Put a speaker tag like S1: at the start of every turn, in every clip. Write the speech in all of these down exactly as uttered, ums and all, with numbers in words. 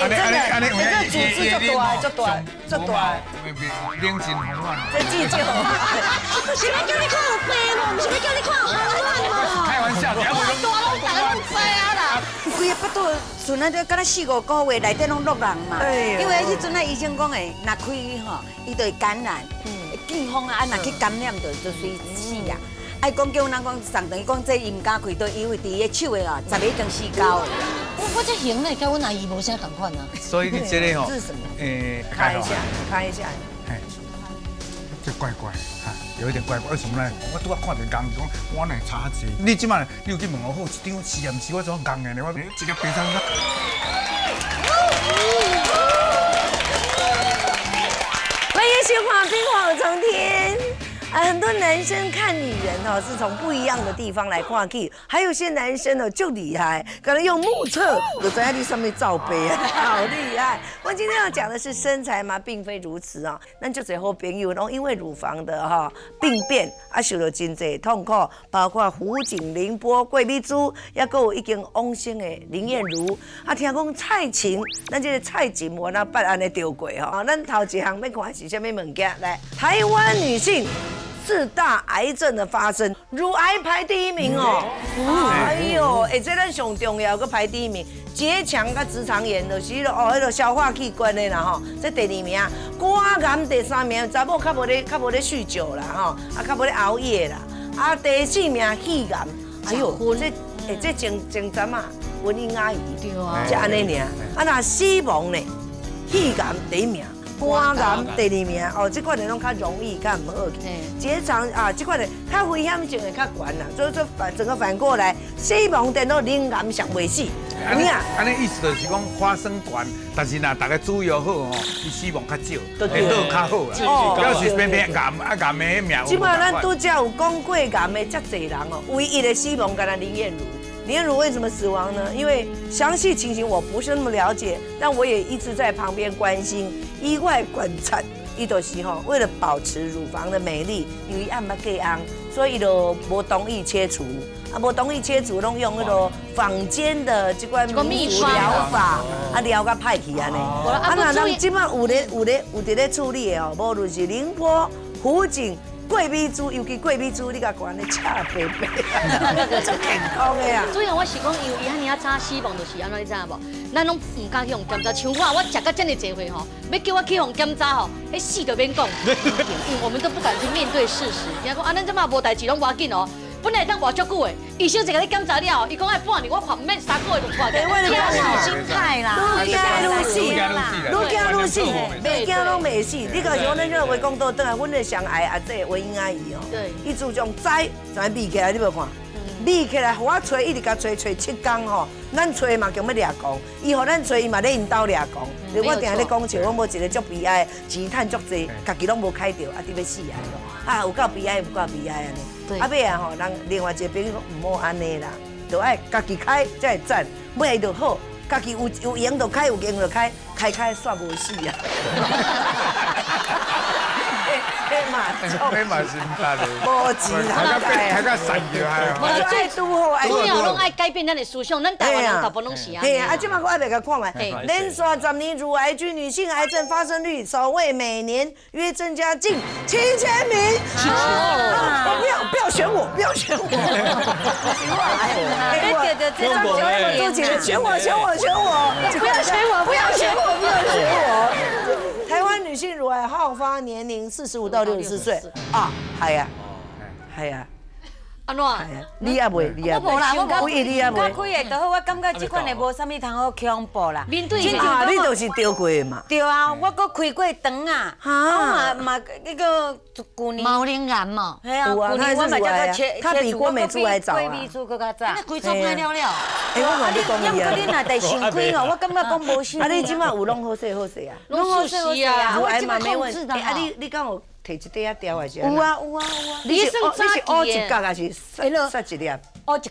S1: 哎，真的，这组织足大，足大，足大。
S2: 冷静红乱。
S1: 这记者，
S3: 是要叫你看有病无？不是要叫你看有红乱无？
S2: 开玩笑，
S3: 我大拢大家拢知啊啦。
S1: 规个巴肚阵啊，就敢若四五个月内底拢落人嘛。因为迄阵啊，医生讲诶，若开吼，伊就会感染，会见风啊，啊，若去感染就就随死啊。爱讲叫人讲上等于讲这伊唔敢开刀，因为伫伊手诶啊，十个钟死胶。
S3: 我我这型呢，跟我阿姨无啥同款啊。
S2: 所以你这个吼，
S1: 这是什么？
S2: 诶，
S1: 看一下，看一下。
S2: 哎，这怪怪哈，有一点怪怪。为什么呢？我拄仔看到工讲，我来查下。你即摆你有去问我好，一张实验室我做工的呢，我直接变成。
S1: 欢迎新华冰火冲天。啊，很多男生看女人哦，是从不一样的地方来看去。还有些男生哦就厉害，可能用目测就在那上面罩杯啊，好厉害！我今天要讲的是身材嘛，并非如此哦。那就最后朋友拢因为乳房的哈病变啊，受到真济痛苦，包括胡锦、凌波、桂美珠，也还有已经往生的林燕如。啊，听讲蔡琴，咱这个蔡琴我那捌安尼丢过吼。咱头一项要看是啥物物件？来，台湾女性。四大癌症的发生，乳癌排第一名哦。哎呦，哎，这咱上重要个排第一名，结肠甲直肠炎就是迄个哦，迄个消化器官的啦吼。这第二名，肝癌第三名，查某较无咧较无咧酗酒啦吼，啊较无咧熬夜啦。啊第四名肺癌，哎呦，这哎这前前阵啊，文英阿姨对啊，才安尼尔。啊那死亡呢，肺癌第一名。肝癌第二名哦，这款的拢较容易，较唔好去。结肠啊，这款的较危险性的较悬啦，所以说反整个反过来，死亡等到零癌上未死。有影？
S2: 安尼意思就是讲发生悬，但是呐，大家注意好吼，伊死亡较少，会倒较好啦。哦，表示偏偏癌啊癌的命。
S1: 即摆咱拄则有讲过癌的遮侪人哦，唯一的死亡，敢若林燕如。林燕如为什么死亡呢？因为详细情形我不是那么了解，但我也一直在旁边关心。意外观察，伊就是吼，为了保持乳房的美丽，因为按捌过红，所以就无同意切除，啊，无同意切除，拢用迄个坊间的这款民俗疗法，啊疗甲歹去安尼。啊，那咱即摆有咧有咧有伫咧处理的哦，无论是宁波、湖景。桂美珠，尤其桂美珠，你甲管咧恰白白，足健康的啊！
S3: 主要我是讲，因为伊遐尔啊早死亡，就是安怎你知影无？咱拢唔敢去用检查，像我，我食到这么济回吼，要叫我去用检查吼，迄死就免讲，因为我们都不敢去面对事实。人家讲啊，咱这嘛无代志，拢无要紧哦。本来当活足久的，医生一个你检查了，伊讲爱半年，我看唔免三个月就看掉。
S1: 我
S3: 惊
S1: 死
S3: 心态啦，
S1: 愈惊愈死，愈惊愈死，袂惊拢袂死。你讲像咱这围公道倒来，阮的上爱阿姐文英阿姨哦，伊自从栽怎闭起来，你无看？闭起来，互我吹，一直甲吹吹七工吼。咱吹嘛叫要掠光，伊互咱吹，伊嘛咧因兜掠光。我定咧讲笑，我无一个足悲哀，钱趁足济，家己拢无开着，啊，伫要死啊！啊，有够悲哀，有够悲哀安尼。啊尾啊吼，人另外一个朋友唔好安尼啦，就爱家己开才会赚，买就好，家己有有闲就开，有闲就开，开开煞无死啊！嘿嘛，
S2: 嘿嘛，心态的，
S1: 无钱啦，
S2: 开个散就还好。
S1: 我最拄好爱，
S3: 主要拢爱改变咱的思想，咱台湾人大部分拢是啊。
S1: 嘿啊，即摆我爱来甲看卖，连续十年乳癌居女性癌症发生率首位每年约增加近七千名。七千，不要不要选我，不要选我。对对对，张九姐选我选我选我，不要选我不要选我不要选我。台湾女性乳癌好发年龄四十五到六十四岁啊，系啊，系啊。
S3: 安怎？
S1: 你也袂，你也
S4: 我无啦，我
S1: 无伊你也
S4: 较
S1: 袂。
S4: 开的就好，我感觉这款的无啥物通好恐怖啦。
S3: 面对
S1: 啊，你就是丢过的嘛。
S4: 对啊，我搁开过肠啊，我嘛嘛那个旧年。
S3: 毛灵癌嘛。
S4: 系啊，旧年我嘛才个切
S1: 他比郭美珠还早啊。
S4: 桂美珠搁较早。
S3: 那开做歹了了。
S1: 哎，我问你讲
S4: 伊啊。要你若第伤开哦，我感觉讲无啥。
S1: 啊，你即摆有拢好势好势啊？
S3: 拢好势啊，
S1: 乳癌嘛没问题。啊，你你敢有摕一块啊条还是？
S4: 有啊有啊有啊。
S1: 你是你是乌一角还是塞塞一粒？
S4: 乌一角。
S1: 乌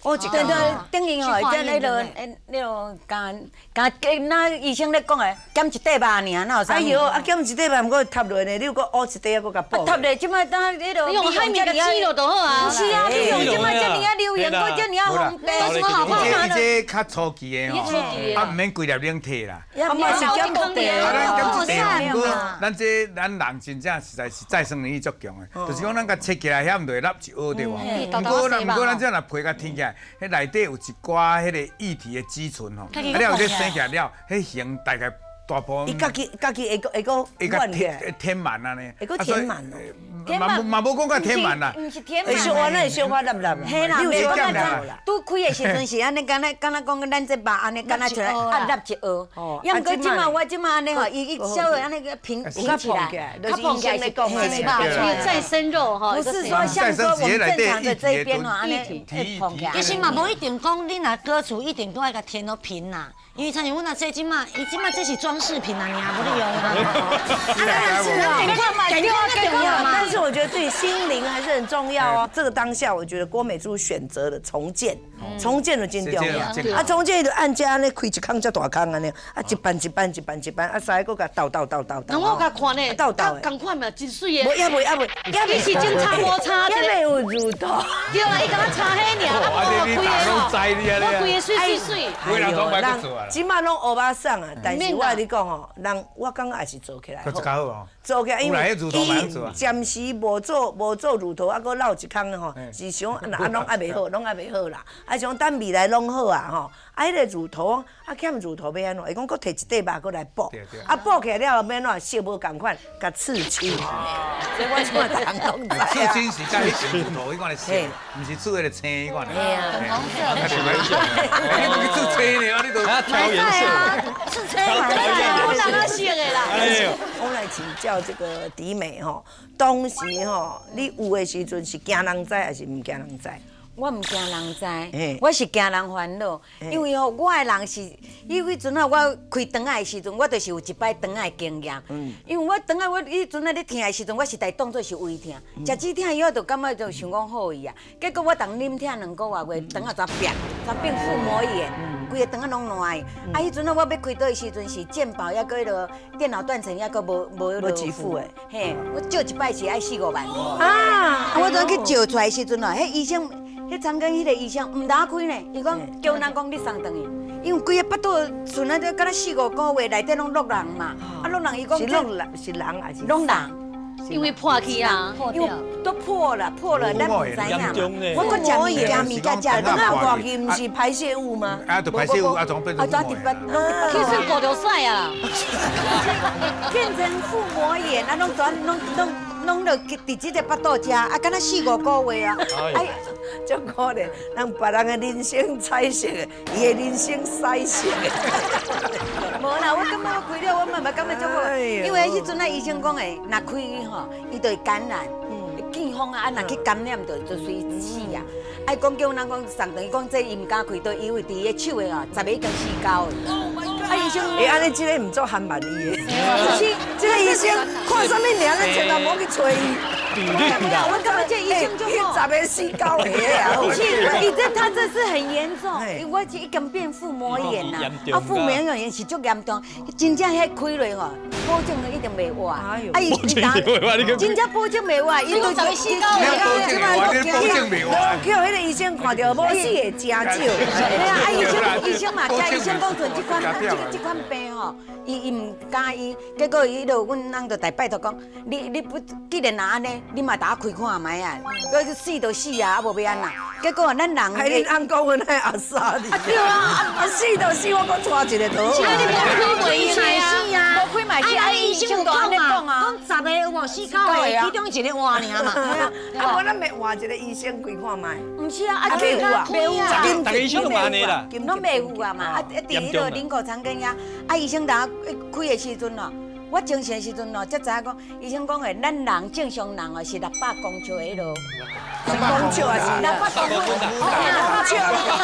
S1: 哦，一
S4: 对
S1: 工
S4: 对，等于吼，即那个诶，那个甲甲那医生咧讲诶，减一块肉尔，哪有啥？
S1: 哎呦，啊减一块肉，毋过塌落呢，你又搁乌一块，还搁甲补。
S4: 塌咧，即摆当迄个。
S3: 你用海绵甲挤落就好啊。
S4: 是啊，你用即摆遮尔啊流行，搁遮尔啊方便，有什么好不好
S2: 伊这较初期的吼，啊，毋免规粒冷摕啦。
S1: 啊，嘛是减补的。
S2: 啊，咱减一块，不过咱这咱人真正实在是再生能力足强的，就是讲咱甲切起来，遐毋就会落一蚵对无？不过咱不过咱这若皮甲天起来，迄内底有一寡迄个液体的脂醇吼，啊了有这生起来了，迄形大概大部分。
S1: 伊家己家己会个会个
S2: 会甲填填满安尼。
S1: 会个填满哦。
S2: 嘛嘛无讲甲填满啦。
S4: 毋是填满。
S1: 会小花那会小花粒粒。
S4: 嘿啦，袂讲咱拄开的时阵是安尼，敢若敢若讲咱这肉安尼，敢若出来啊粒一蚵。哦。要毋过即马我即马安尼吼，伊伊稍微安尼个平平起来，
S1: 较碰起来是讲
S3: 是吧？因为再生肉哈，
S4: 不是说像说我们正常的这一边吼，安尼会碰起来。
S5: 其实嘛，无一定讲你若割除，一定都爱甲填到平啦。因为像阮若说即马，伊即马这是装饰品啊，尔无你用啊。啊，但是咱得看嘛，得看得重要嘛。
S1: 但是我觉得对心灵还是很重要哦。这个当下，我觉得郭美珠选择了重建，重建的真重要。啊，重建就按家呢开一坑只大坑安尼，啊一班一班一班一班，啊三个甲倒倒倒倒倒。
S3: 那我甲看呢，
S1: 倒倒的，
S3: 共款嘛，真水的。
S1: 无也未也未，
S3: 也未是真差无差，
S1: 也未有入头。
S3: 对啦，伊甲我擦迄尔，啊，规个吼，我规个水水水。
S2: 有人拢歹做啊。
S1: 即马拢乌巴桑啊，但是我跟你讲吼，人我感觉也是做起来。
S2: 佫一较好哦。
S1: 做起来，因为
S2: 伊
S1: 暂时无做无做乳头，啊，佫落一坑吼，是想啊拢还袂好，拢还袂好啦。啊，想等未来拢好啊吼。啊，迄个乳头啊，欠乳头要安怎？伊讲佫摕一块肉佫来补，啊补起来了后要安怎？色无共款，甲刺青。所以我即马人拢知啊。
S2: 刺青是甲迄种乳头迄款的色，毋是刺迄个青迄款的。
S5: 哎呀，粉红色。
S2: 你都去刺青呢？你都
S6: 还要挑颜色。
S5: 刺青嘛，
S3: 我哪个色的啦？
S1: 我来请教这个迪美吼，当时吼，你有的时阵是惊人知还是毋惊人知？
S4: 我毋惊人知，我是惊人烦恼，因为吼，我的人是，伊迄阵啊，我开肠仔的时阵，我就是有一摆肠仔的经验。因为我肠仔我迄阵啊咧疼的时阵，我是大当做是胃疼，食止疼以后就感觉就想讲好伊啊。结果我当啉疼两个月月，肠仔全变，全变腹膜炎，规个肠仔拢烂的。啊，迄阵啊，我要开刀的时阵是健保，抑个迄落电脑断层，抑个无无
S1: 无支付的。
S4: 嘿，我照一摆是爱四五万块。啊！我怎去照出来时阵啊，迄医生。迄长庚迄个医生唔打开呢，伊讲叫人讲你送转去，因为规个腹肚剩啊，就敢若四五个月内底拢落人嘛，啊落人伊讲
S1: 是落人是人还是
S4: 拢人？
S3: 因为破去啊，
S4: 因为都破了，破了，咱唔知影嘛。我搁食物件物件食，
S1: 等下破去唔是排泄物吗？
S2: 啊，就排泄物啊，总变成腹膜炎。
S3: 去算骨头甩啊，
S4: 变成腹膜炎啊，拢全拢拢。拢落伫即个腹肚食，啊，敢若四五个月啊！
S1: 哎，足可怜，人别人的人生彩色的，伊的人生彩色的。
S4: 无啦，我感觉我开了，我慢慢感觉足好，因为迄阵啊，医生讲诶，若开吼，伊就会感染，见风啊，啊，若去感染就就随死啊。啊，讲叫人讲送等于讲这伊毋敢开刀，因为伫伊的手诶吼，十个已经死胶的。啊，医生，
S1: 哎，安尼即个毋做含万医的，不是，即个医生看啥物名，咱千万莫去找伊。
S6: 比例啦。
S4: 我感觉这医生就好。
S1: 十个死高的啊！
S4: 不是，伊这他这是很严重，我是已经变腹膜炎啦，啊，腹膜炎是足严重，真正迄开落吼，保证一定袂活。啊，伊真正保证袂活，伊都十个死高的。
S2: 保证袂活。
S1: 叫迄个医生看到某死的真少。
S4: 对啊，啊医生医生嘛，加医生讲做这款这这款病吼，伊伊唔介意，结果伊就阮人就大拜托讲，你你不既然若安尼。你嘛打开看卖啊，佮死就死啊，啊无要安那。结果咱人，
S1: 还恁翁讲阮迄阿三哩。对啊，啊死就死，我搁带一个倒。
S5: 啊，你无开买死啊？
S4: 无开买死，啊医生都安尼讲啊。
S5: 讲十个有无死九个，其中一个换尔嘛。
S1: 啊，我咱袂换一个医生开看卖。
S4: 唔是啊，啊
S1: 袂有啊，
S4: 袂有啊。
S6: 大家医生都安尼啦，
S4: 拢袂有啊嘛。啊，第迄个林口长庚呀，啊医生当开的时阵哦。我精神的时阵哦，才知影讲，医生讲诶，咱人正常人哦是六百公尺迄落，
S1: 是公尺还是
S4: 六百公尺？公尺。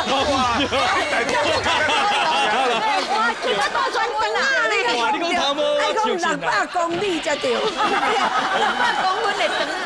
S4: 哇，这个大专分啊！
S6: 哇，你讲头毛，
S1: 爱讲六百公里才对。
S4: 六百公分的长啊啦。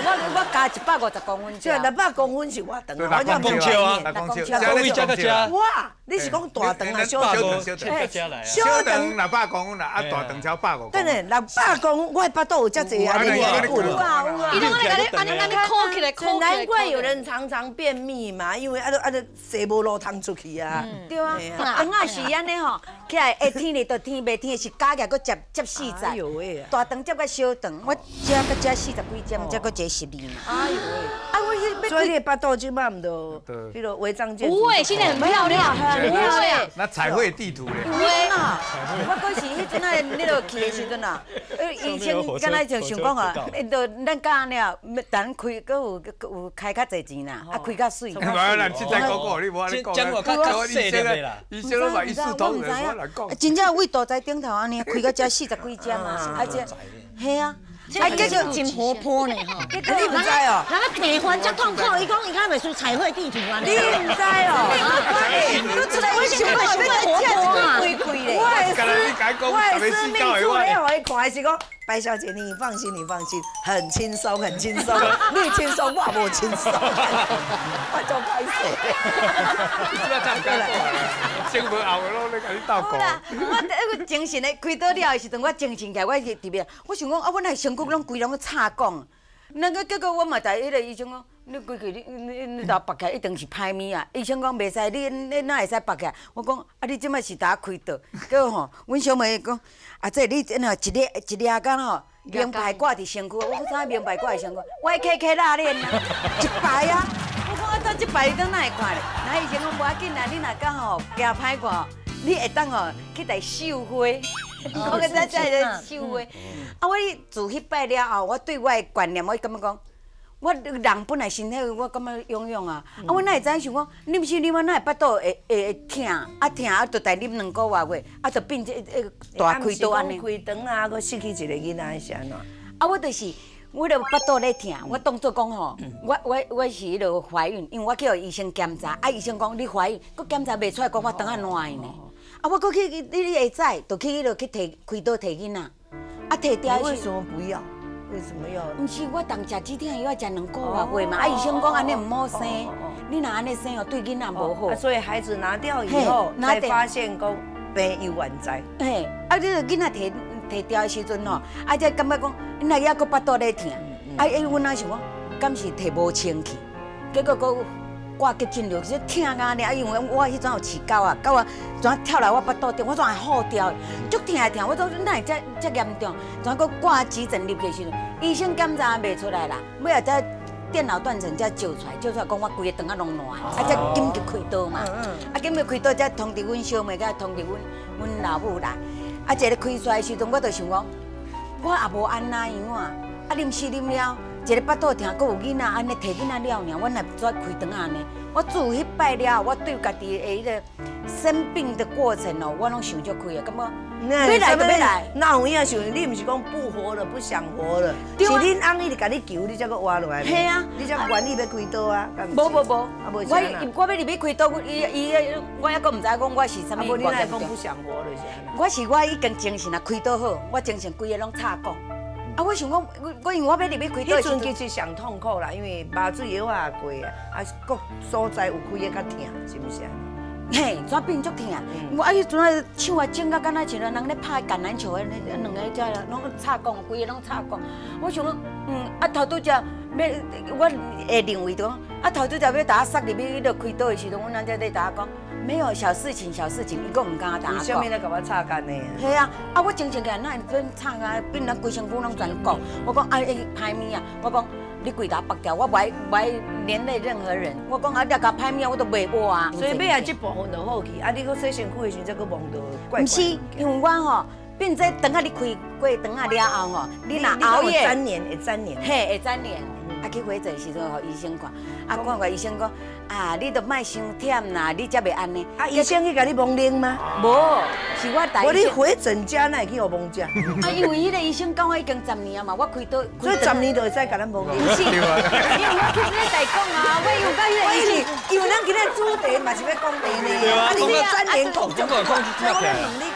S4: 我我加一百五十公分，
S1: 这六百公分是偌长啊？
S2: 我叫
S6: 公尺啊，
S2: 六公尺，
S6: 高一加个加。
S1: 哇，你是讲大长啊，小长？
S2: 小长，
S1: 小
S2: 长六百公分啦，啊大长超百五。
S1: 对嘞，六百公分，我的巴肚有遮济啊，你连滚
S4: 有啊有啊。
S3: 伊拢安尼安尼安尼安尼扣起来，扣起来。
S1: 难怪有人常常便秘嘛，因为啊都啊都洗无路通出去啊。
S4: 对啊，长啊是安尼吼，起来会天哩就天，袂天是加起来佫接接四十。
S1: 哎呦喂！
S4: 大长接个小长，我遮个遮四十几针，遮个遮十二嘛。哎呦喂！啊我迄
S1: 所以你的巴肚即摆唔都，迄个违章建筑。
S3: 不会，现在很漂亮，很漂亮。
S2: 那彩绘地图咧。
S4: 会啊！我嗰时迄阵啊，你落去的时阵啊，以前敢若就想讲啊，就咱讲了，等开佫有有开较侪钱啦，啊开较水。
S2: 无啦，凊彩讲讲，你无安尼讲。
S6: 讲我较较细粒啦。
S2: 医生都嘛医术通的，我来讲。
S4: 真正位大在顶头安尼，开到遮四十几针啊，而且，系啊。
S5: 啊，叫做真活泼呢吼！
S1: 你唔知哦？
S5: 人家地环遮痛苦，伊讲伊敢袂输彩绘地图啊？
S1: 你唔知哦？
S5: 你出来我想看想要活泼啊！
S1: 贵贵咧！我的我的私密处咧，互伊看是讲。白小姐，你放心，你放心，很轻松，很轻松，你轻松，我无轻松，我就歹势。
S2: 你即摆怎敢讲？先无后的拢咧甲你斗讲。
S4: 好啦，我迄个精神咧开倒了的时阵，我精神起来，我伫边，我想讲啊，阮那身躯拢规拢插讲，那个结果我嘛在迄个医生讲，你规矩你你你头拔起来一定是歹物啊。医生讲袂使，你你哪会使拔起来？我讲啊，你即摆是打开倒，结果吼，阮小妹讲。啊，这你真吼一粒一粒干吼，名牌挂伫身躯，我啥名牌挂伫身躯？我 K K 拉链啊，一排啊！我讲啊，到这排当哪会看咧？那以前讲无要紧啦，你若讲吼惊歹看，你会当吼去来绣花，我个在在咧绣花。啊，我自迄摆了后，我对我的观念，我感觉讲。我人本来身体，我感觉勇勇啊！啊，我哪会知想讲，你毋是你我哪会巴肚会会疼，啊疼啊，就待啉两个月月，啊，就变这这大开刀安尼。
S1: 开肠啊，佮失去一个囡仔是安怎？
S4: 啊，我就是，我著巴肚咧疼，我当作讲吼，我我我是迄落怀孕，因为我去互医生检查，啊，医生讲你怀孕，佮检查袂出来，讲我肠仔烂呢。啊，我佮去你你会知，就去迄落去摕开刀摕囡仔，啊摕掉。
S1: 为什么不要？为什么要？
S4: 毋是我当食止疼药要食两个月月嘛，啊医生讲安尼唔好生，你若安尼生哦对囡仔无好。
S1: 所以孩子拿掉以后，才发现讲病有原在。
S4: 嘿，啊，你囡仔摕摕掉的时阵吼，啊才感觉讲，你若抑搁巴肚咧疼，啊，伊阮仔想讲，敢是摕无清气，结果搁挂急诊了，是疼啊呢，啊因为我迄阵有饲狗啊，狗啊怎跳来我巴肚顶，我怎会好掉，足疼啊疼，我讲哪会遮遮严重，怎搁挂急诊入去时阵，医生检查袂出来啦，尾后才电脑断层才照出来，照出来讲我规个肠仔拢烂，啊才紧急开刀嘛，啊紧急开刀才通知阮小妹，甲通知阮阮老母来，啊一个开出来时阵，我就想讲，我也无安那样啊，啊啉死啉了。一个巴肚疼，搁有囡仔安尼摕囡仔了尔，我若再开肠安尼，我自迄摆了，我对家己的迄个生病的过程哦，我拢想足开啊，感觉要来就要来。
S1: 那有影想，你毋是讲不活了，不想活了，是恁翁伊直甲你求，你才搁活落来。
S4: 系啊，
S1: 你才愿意要开刀啊？
S4: 无无无，我我要入去开刀，伊伊我还搁毋知讲我是啥物。
S1: 无你来讲不想活了是安
S4: 我是我已经精神啊，开刀好，我精神规个拢插讲。啊！我想讲，我我因为我要入去开刀，
S1: 迄阵其实上痛苦啦，因为麻醉药也过啊，啊各所在有开的较疼，是毋是啊？
S4: 嘿，怎变足疼？我啊，迄阵啊，手啊整甲敢若像人咧拍橄榄球的，两个只拢插讲，规个拢插讲。我想讲，嗯，啊头拄只要，我会认为讲，啊头拄只要打塞入去迄个开刀的时阵，阮人家在打讲。没有小事情，小事情，伊讲唔敢打。
S1: 你啥物咧甲我插干呢？
S4: 系啊，啊我精神起来，哪会变插啊？变咱规身躯拢全讲。我讲啊，歹物啊！我讲你规打拔掉，我袂袂连累任何人。我讲啊，你甲歹物我都袂活啊。
S1: 所以尾啊，这部分就好去。啊，你搁洗身躯的时阵，再搁梦到怪怪。
S4: 唔是，因为我吼，变做等下你开过肠啊了后吼，你若熬夜，
S1: 粘连会粘连。
S4: 嘿，会粘连。啊，去回诊时阵，互医生看，啊，看看医生讲，啊，你都莫伤忝啦，你才袂安尼。
S1: 啊，医生去甲你蒙冷吗？
S4: 无，是我大。
S1: 我你回诊家哪会去互蒙食？
S4: 啊，因为迄个医生讲我已经十年啊嘛，我开刀，
S1: 所以十年就会使甲咱蒙冷。
S4: 不是，因为我去咧在讲啊，我有甲迄个医生，
S1: 因为咱今日主题嘛是要讲地呢，啊，你要粘连讲，
S6: 讲讲讲，
S1: 我咧问你讲。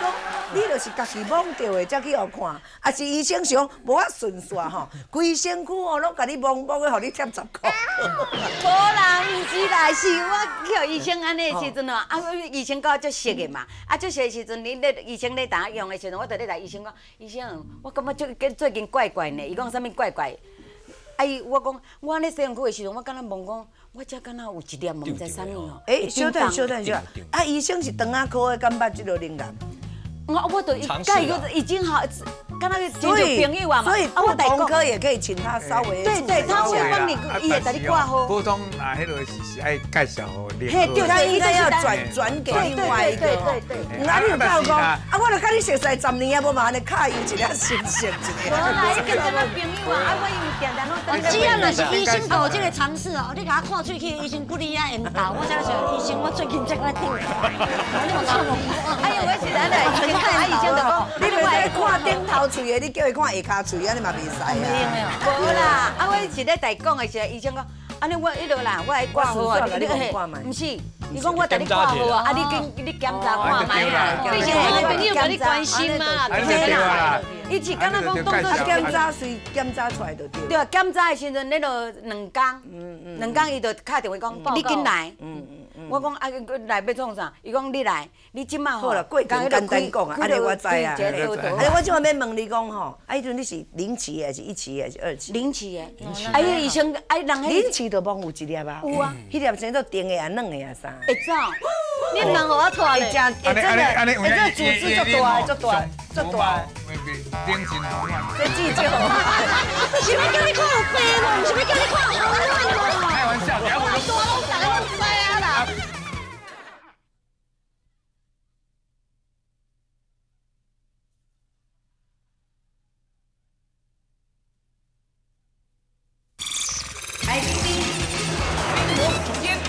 S1: 你就是家己摸到的才去互看，啊是医生想无法顺续吼，规身躯哦拢甲你摸摸的，互你贴十块。
S4: 无啦，毋是啦，是我去互医生安尼的时阵哦，啊，医生甲我足熟的嘛，啊足熟的时阵，你咧医生咧打用的时阵，我就咧来医生讲，医生，我感觉最最近怪怪呢，伊讲啥物怪怪？啊伊我讲，我安尼洗身躯的时阵，我敢若问讲，我遮敢若有一粒，毋知啥物哦。
S1: 诶，稍等稍等稍等，啊医生是肠仔科的，敢捌即落灵感？
S4: 我我都甲伊个已经好，敢若真像朋友啊嘛。
S1: 所以不同科也可以请他稍微
S4: 对对，他会帮你，伊会带你挂号。
S2: 普通啊，迄个是是爱介绍给你。
S1: 嘿，对，他应该要转转给另外一个。对对对对。哪里有够讲？啊，我著甲你熟识十年啊，无嘛安尼卡油一粒新鲜一粒。
S4: 无啦，伊跟咱朋友啊，啊，我因为定定拢。
S5: 只要若是医生做这个尝试哦，你甲我看喙齿，医生不离啊缘投，我才想医生，我最近才来听。你莫看我，
S4: 哎呦，我是咱来医生。啊，以前就讲，
S1: 你袂使看顶头喙的，你叫伊看下骹喙，安尼嘛袂使啊。
S4: 无啦，啊，我是咧在讲的时候，医生讲，安尼我迄落啦，我来挂号啊，你嘿，毋是，伊讲我带你挂号啊，啊，你跟你检查看卖啦，
S3: 毕竟我朋友甲你关心嘛，
S2: 对啦。
S4: 伊是敢若讲当作
S1: 啊，检查随检查出来就对。
S4: 对啊，检查的时阵，迄落两工，嗯嗯，两工伊就敲电话讲，你紧来，嗯嗯嗯，我讲啊，来要创啥？伊讲你来，你即马
S1: 好啦，过程简单讲啊，安尼我知啊。哎，我即马要问你讲吼，啊，迄阵你是零期的还是一期的还是二期？
S4: 零期的，哎呀，医生，哎，人
S1: 零期就摸有一粒啊。有啊，迄粒先做甜的啊，软的啊啥？
S4: 会走，
S3: 你人互我拖咧，
S1: 哎，真的，哎，这个组织足大，足大，足大。
S2: 冷静好嘛？
S1: 这记就好。
S5: 是要叫你看有病无？是要叫你看好
S2: 无？开玩笑，不要我
S5: 多拢大拢知啊啦。
S1: 来，冰冰，冰魔主编。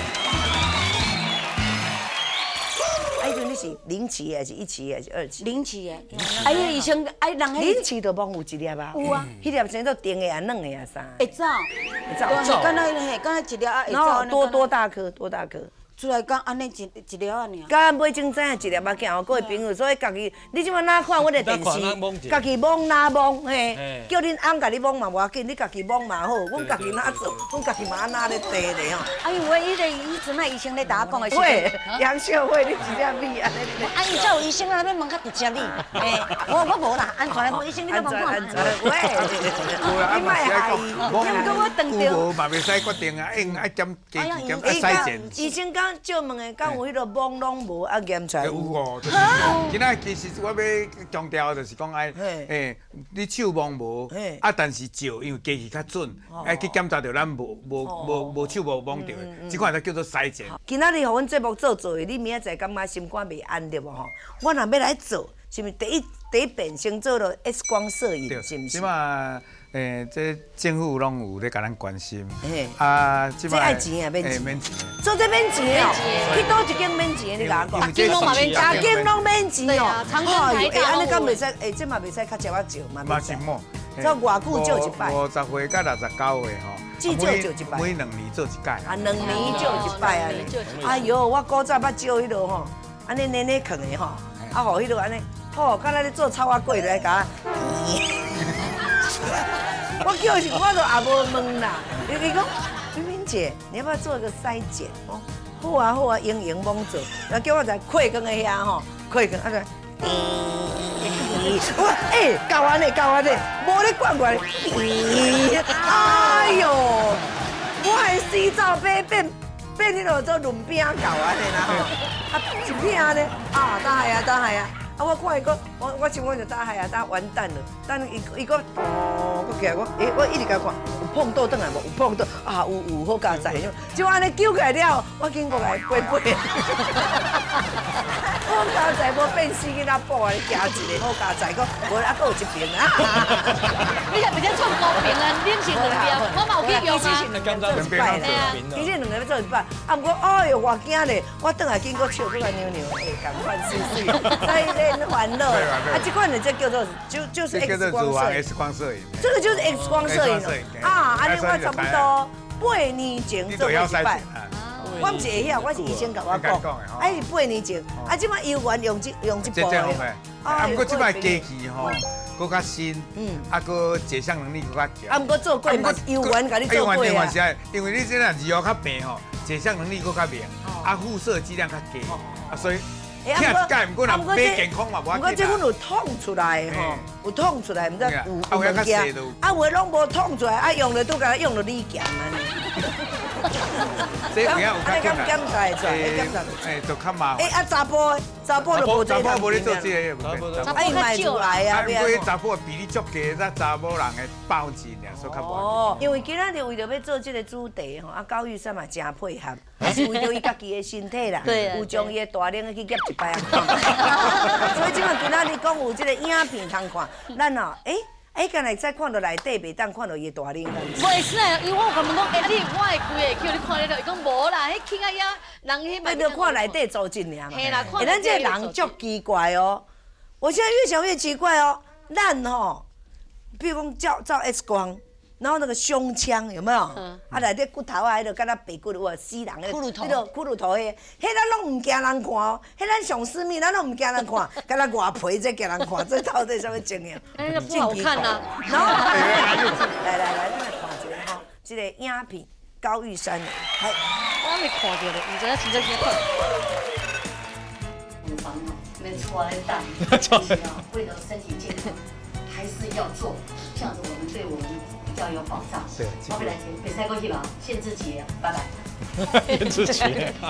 S1: 哎，迄阵你是零期的还是一期的还是二期？
S4: 零期的。哎呀，医生，哎，人
S1: 零期就摸有一粒啊。
S4: 有啊。
S1: 迄粒先做甜的啊，软的啊啥？
S4: 会走，
S1: 会走。
S4: 敢若嘿，敢若一粒啊会走。
S1: 然后多多大颗，多大颗？
S4: 出来讲安尼一一粒啊尔。
S1: 甲买种知影一粒啊，行各位朋友，所以家己，你即摆哪看我的电视，家己摸哪摸嘿，叫恁翁家己摸嘛无要紧，你家己摸嘛好，阮家己哪做，阮家己嘛安那咧地咧吼。
S4: 哎呦，我迄个迄阵啊医生咧甲我讲的是。
S1: 喂，杨秀慧，你一粒米安尼咧。
S5: 啊，伊才有医生啊，要问较直接你。嘿，我我无啦，安全无医生你都问我。
S1: 安全，喂，你卖害伊，
S4: 因为我等着。
S2: 无嘛袂使决定啊，应爱检检检啊筛检。
S1: 医生讲借问的，敢有迄个摸拢无啊验出来？
S2: 有哦，就是今仔其实我要强调就是讲爱，诶，你手摸无，啊，但是照因为机器较准，爱去检查到咱无无无无手无摸到的，即款才叫做筛检。
S1: 今仔日互阮节目做做的，你明仔载感觉心肝袂安对无吼？我若要来做，是毋是第一第一遍先做了 X 光摄影，是毋是？
S2: 即嘛，诶，这政府拢有咧甲咱关心，啊，
S1: 即这爱钱啊，免钱，
S2: 免钱，
S1: 做这免钱哦，去倒一间免钱的，你甲我讲，
S3: 金拢嘛免钱，
S1: 家境拢免钱哦，
S3: 长庚台大，
S1: 安尼敢袂使？诶，这嘛袂使较食较少嘛？
S2: 嘛是么？
S1: 做偌久做一摆？
S2: 五十岁到六十九岁吼，
S1: 至少做一摆，
S2: 每两年做一届。
S1: 啊，两年做一摆啊！哎呦，我古早捌照迄落吼，安尼奶奶囥的吼，啊，互迄落安尼，吼，敢若咧做草仔粿来甲我叫是，我都也无问啦。伊伊讲，冰冰姐，你要不要做一个筛检？哦，好啊好啊，营营猛做，然后叫我在溃根的遐吼，溃根啊个。我哎，搞完嘞，搞完嘞，无咧管管。哎呦，我还洗澡变变变迄落做轮饼搞完嘞啦吼，啊一片咧，啊打下啊打下啊，啊我看伊讲，我我想我就打下啊打完蛋了，等伊伊讲哦，我起来我诶，我一直甲看，有碰到倒来无？有碰到啊有有好佳哉，就安尼揪起来了，我经过来背背。好佳哉，无变死囡仔补啊！你加一个好佳哉，讲无啊，搁有一边啊！
S3: 你係咪只做公平啊？恁是两边，我嘛有去用啊。
S1: 做一摆啦，其实两个要做一摆，啊，毋过哎呦，偌惊咧！我倒来经过笑，搁来扭扭，哎，赶快水水，在在欢乐。啊，这款的这叫做就就是 X 光摄影。
S2: X 光摄影。
S1: 这个就是 X 光摄影啊！安尼我差不多八年前做一摆。 我唔是会晓，我是医生甲我讲，哎是八年前，啊即摆游园用这用这部的，
S2: 啊不过即摆机器吼，搁较新，嗯，啊搁解像能力搁较强，
S1: 啊不过做过嘛，游园甲你做过啊，
S2: 因为你这样字号较平吼，解像能力搁较明，啊辐射剂量较低，啊所以。听一解，不过若买健康嘛，无要紧啦。不过这阮有捅出来吼，有捅出来，唔知有有物件，啊，有拢无捅出来，啊，用了都甲用了你咸安尼。这边有较检检查出来，检查。哎，就较麻烦。哎，啊，查甫，查甫就无这个。查甫无咧做这个，
S3: 查甫较少
S1: 来啊。
S2: 啊，不过查甫比例足低，咱查某人的包钱俩，所以较无。
S1: 哦，因为今仔日为着要做这个主题吼，啊，高玉山嘛真配合，还是为着伊家己的身体啦，有将伊的大领去夹一摆啊。所以即摆今仔日讲有即个影片通看，咱哦，哎。哎，刚才再看到内底，袂当看到伊大领。
S3: 袂使啊，因为我感觉讲，哎，你我会规个叫你看得到，伊讲无啦，迄轻啊呀，人迄
S1: 嘛。你着看内底组织尔嘛。
S3: 嘿啦，看。
S1: 哎，咱这人足奇怪哦，我现在越想越奇怪哦，咱吼，比如讲照照 X 光。然后那个胸腔有没有？啊，内底骨头啊，迄个敢若白骨有无？死人迄个，迄个骷髅头迄，迄咱拢唔惊人看哦，迄咱上私密，咱拢唔惊人看，敢若外皮才惊人看，这到底什么情形？
S3: 哎，那不好看呐。
S1: 然后来来来，咱来看一下吼，这个影片高玉山的，来，
S3: 我未看到咧，唔知影真正几看。
S7: 乳房哦，没出来大，其实啊，为了身体健康，还是要做，这样子我们对我们。比较有保障。对，我本来比赛过去吧，限制级，拜拜。
S6: 限制级。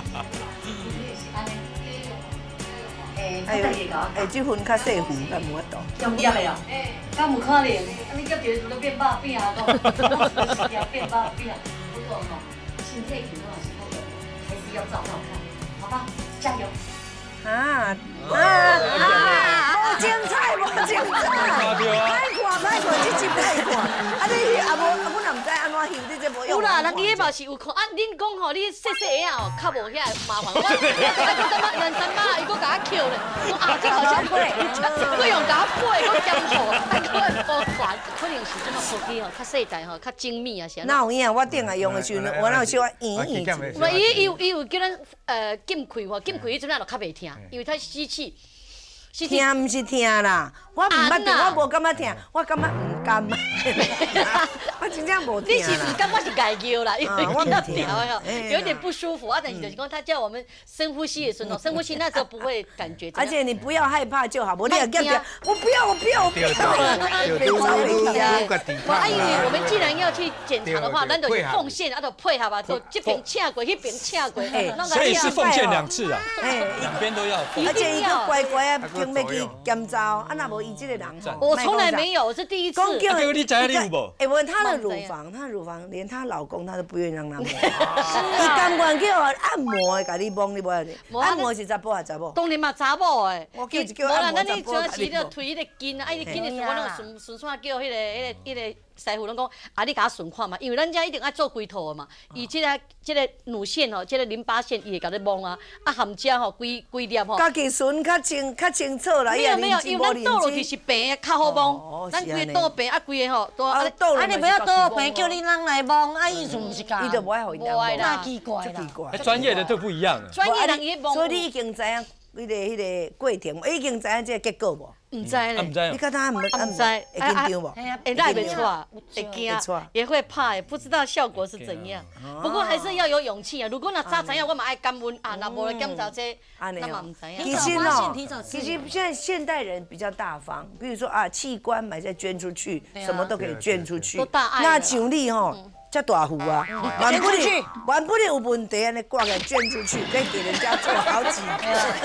S7: 诶，
S1: 哎呦，哎，这份较细份，敢无法度。
S7: 用业的哦。诶，敢有可能？你叫别人都变肉饼啊，讲，要变肉饼。不过吼，身体健康的时候，还是要照照看，好吧？加油！啊
S1: 啊啊！无精彩，无精彩，歹看歹看，这集歹看。啊你啊无啊，阮也唔知安怎翕，你这无用。
S3: 有啦，人伊迄嘛是有看啊，恁讲吼，你细细个哦，较无遐麻烦。我我感觉两三把伊搁甲我扣咧，我啊这好像配，我用甲我配，我检讨，但可能无款，可能是这个手机吼较细台吼较精密啊是。
S1: 哪有影？我顶下用的时阵，我哪有小圆圆。
S3: 唔，伊伊有伊有叫咱呃禁开吼，禁开迄阵啊就较袂听，因为它吸气。
S1: 听唔是听啦，我唔捌听，我无感觉听，我感觉唔甘。我真正无听啦。
S3: 你是唔甘，我是解叫啦，因为我要调，有点不舒服啊。但是就是讲，他叫我们深呼吸的时候，深呼吸那时候不会感觉。
S1: 而且你不要害怕就好，无你要叫叫，我不要，我不要，我不要。别着急啊！
S3: 啊，因为我们既然要去检查的话，咱就奉献，啊，就配合吧，就这边请过，那边请过，
S6: 所以是奉献两次啊，两边都要。
S1: 而且伊个乖乖啊。经要去检查，啊，那无伊这个人吼，
S3: 我从来没有，我是第一次。
S6: 讲叫你知你有无？
S1: 哎，问她的乳房，她的乳房连她老公她都不愿意让她摸。伊甘愿叫按摩的，甲你摸你无？按摩是查甫还是查某？
S3: 当然嘛查某的。
S1: 我叫一叫按摩查甫。
S3: 无啦，咱你主要是推迄个筋啊，啊，伊筋的时候，我拢顺顺线叫迄个、迄个、迄个师傅拢讲，啊，你甲我顺看嘛，因为咱遮一定爱做规套的嘛。伊即个、即个乳腺吼，即个淋巴腺，伊会甲你摸啊，啊，含遮吼规规粒吼。
S1: 家己顺较清较清楚啦。
S3: 没有没有，因为咱倒落去是平的，较好摸。咱规个倒平啊，规个吼都啊。
S5: 啊，你不要倒平，叫你人来摸，啊，意思唔是讲。
S1: 伊就无爱互伊人
S3: 摸，
S5: 那奇怪
S6: 啦。专业的都不一样。
S3: 专业人伊摸。
S1: 所以你已经知影迄个迄个过程，已经知影这个结果无？
S3: 唔知咧，
S1: 你看他唔唔
S3: 知，
S1: 会紧张无？
S3: 会赖袂错，会惊，也会怕，不知道效果是怎样。不过还是要有勇气啊！如果那早知影，我嘛爱感恩啊，那无来检查这，那嘛唔知影。
S1: 其实哦，其实现在现代人比较大方，比如说啊，器官买再捐出去，什么都可以捐出去。那像你吼。遮大户啊，万不里万不里有问题，安尼挂个捐出去，可以给人家做好几个。